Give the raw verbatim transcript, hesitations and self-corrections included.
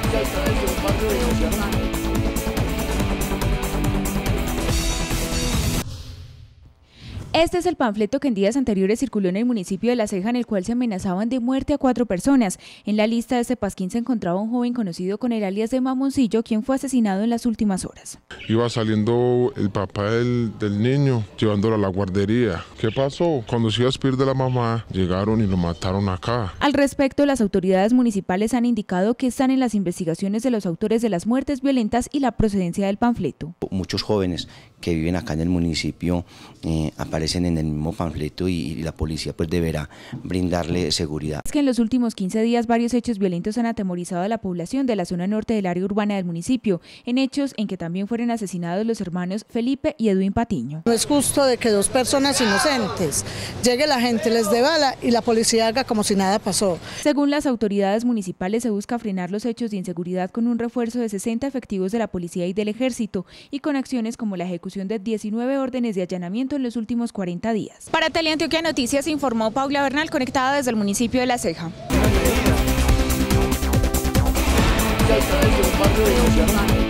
Este es el panfleto que en días anteriores circuló en el municipio de La Ceja, en el cual se amenazaban de muerte a cuatro personas. En la lista de este pasquín se encontraba un joven conocido con el alias de Mamoncillo, quien fue asesinado en las últimas horas. Iba saliendo el papá del, del niño, llevándolo a la guardería. ¿Qué pasó? Cuando se iba a despedir de la mamá, llegaron y lo mataron acá. Al respecto, las autoridades municipales han indicado que están en las investigaciones de los autores de las muertes violentas y la procedencia del panfleto. Muchos jóvenes que viven acá en el municipio eh, aparecen en el mismo panfleto y, y la policía pues deberá brindarle seguridad. Es que en los últimos quince días varios hechos violentos han atemorizado a la población de la zona norte del área urbana del municipio, en hechos en que también fueron asesinados los hermanos Felipe y Edwin Patiño. No es justo de que dos personas inocentes llegue la gente, les dé bala y la policía haga como si nada pasó. Según las autoridades municipales, se busca frenar los hechos de inseguridad con un refuerzo de sesenta efectivos de la policía y del ejército y con acciones como la ejecución de diecinueve órdenes de allanamiento en los últimos cuarenta días. Para Teleantioquia Noticias informó Paula Bernal, conectada desde el municipio de La Ceja. Ya está,